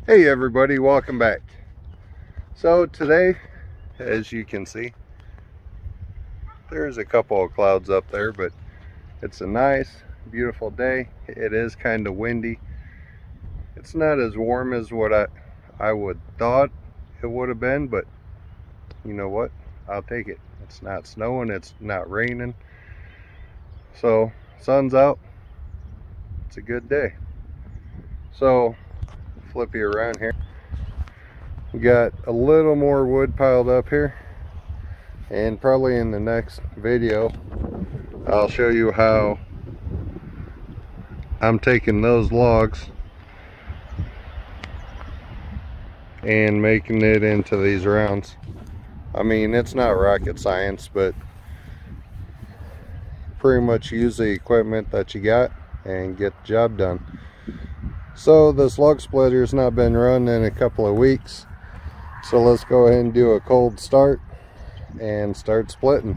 Hey everybody, welcome back. So today, as you can see, there's a couple of clouds up there, but it's a nice, beautiful day. It is kind of windy. It's not as warm as what I would thought it would have been, but you know what? I'll take it. It's not snowing, it's not raining. So, sun's out. It's a good day. So, flip you around here. We got a little more wood piled up here, and probably in the next video I'll show you how I'm taking those logs and making it into these rounds. I mean, it's not rocket science, but pretty much use the equipment that you got and get the job done. So this log splitter's not been run in a couple of weeks, so let's go ahead and do a cold start and start splitting.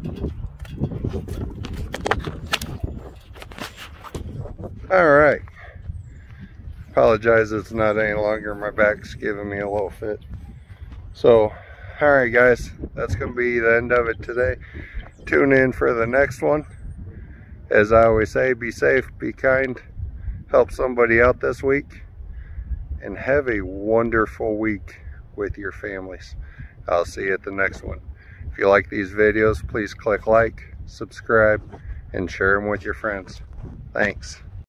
All right. Apologize it's not any longer. My back's giving me a little fit. So, all right guys, that's going to be the end of it today. Tune in for the next one. As I always say, be safe, be kind, help somebody out this week, and have a wonderful week with your families. I'll see you at the next one. If you like these videos, please click like, subscribe, and share them with your friends. Thanks.